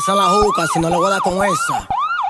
Pasa la juca si no le voy a dar con esa.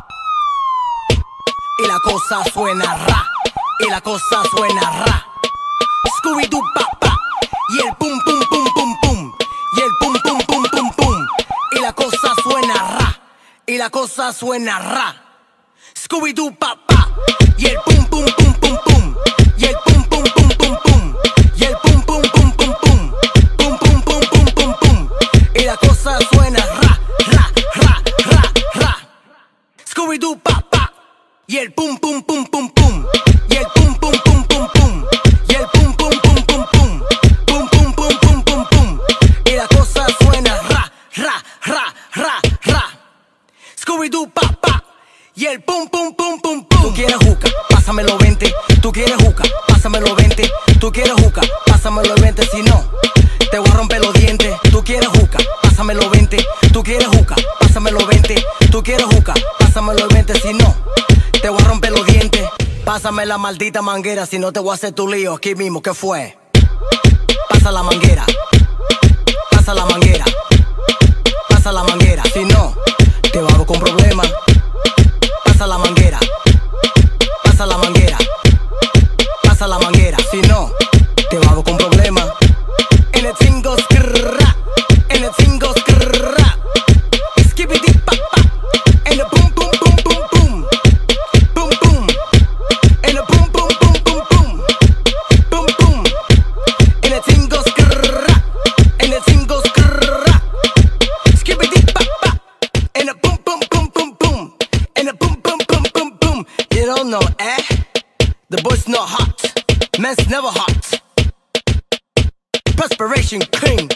Y la cosa suena ra, y la cosa suena ra. Scooby-Doo pa pa, y el pum pum pum pum pum, y el pum pum pum pum pum. Y la cosa suena ra, y la cosa suena ra. Scooby-Doo pa pa, y el pum pum pum pum pum, y el pum pum pum pum pum, y el pum pum pum pum pum, pum pum pum pum pum pum. Y la cosa suena ra, ra, ra, ra, ra. Scooby-Doo pa pa, y el pum pum pum pum pum, y el pum pum pum pum pum, y el pum pum pum pum pum, pum pum pum pum pum pum. Y la cosa suena ra, ra, ra, ra, ra. Scooby-Doo pa pa, y el pum pum pum pum pum. Tú quieres juca, pásamelo 20. Tú quieres juca, pásamelo 20. Tú quieres juca, pásamelo 20. Si no, te voy a romper los dientes. Tú quieres juca, pásamelo 20. Tú quieres juca, pásamelo 20. Tú quieres juca, pásamelo 20. Si no, te voy a romper los dientes. Pásame la maldita manguera, si no te voy a hacer tu lío aquí mismo. ¿Qué fue? Pasa la manguera, pasa la manguera, pasa la manguera. Si no, te vamos con problemas. Pasa la manguera, pasa la manguera, pasa la manguera. Si no, te vamos con problemas. En el tingo skrrra, en el tingo skrrra. Skibidi pa pa, en el pum pum pum pum pum, pum pum. En el pum pum pum pum pum, pum pum. En el tingo skrrra, en el tingo skrrra. Skibidi pa pa, en el pum pum pum pum pum, en el pum pum pum pum pum. You don't know, eh? The boy's not hot, man's never hot. Perspiration cream.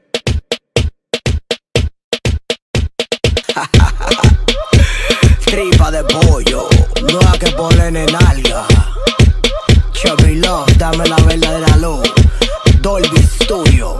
Tripa de pollo, no hay que ponerle nalga. Chubby Love, dame la verdadera luz. Dolby Studio.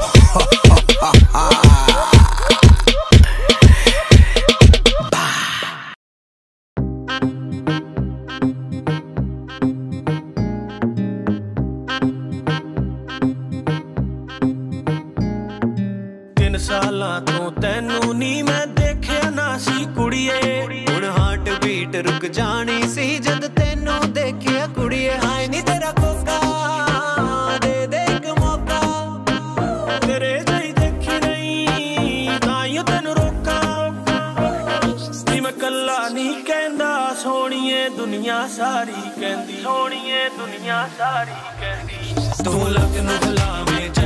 ਸਾਲਾਂ ਤੋਂ ਤੈਨੂੰ ਨੀ ਮੈਂ ਦੇਖਿਆ ਨਾ ਸੀ ਕੁੜੀਏ ਹੁਣ heart beat ਰੁਕ ਜਾਣੀ ਸੀ ਜਦ ਤੈਨੂੰ ਦੇਖਿਆ ਕੁੜੀਏ ਹਾਏ ਨੀ ਤੇਰਾ ਕੋਕਾ ਦੇ ਦੇ ਇੱਕ ਮੌਕਾ ਤੇਰੇ ਜਿਹੀ ਦੇਖੀ ਨਹੀਂ ਤਾਂ ਤੈਨੂੰ ਰੋਕਾ ਨੀ ਮੈਂ ਕੱਲਾ ਨਹੀਂ ਕਹਿੰਦਾ ਸੋਹਣੀਏ ਦੁਨੀਆ ਸਾਰੀ ਕਹਿੰਦੀ ਸੋਹਣੀਏ ਦੁਨੀਆ ਸਾਰੀ ਕਹਿੰਦੀ ਤੂੰ ਲੱਕ ਨੂੰ ਹਲਾਵੇਂ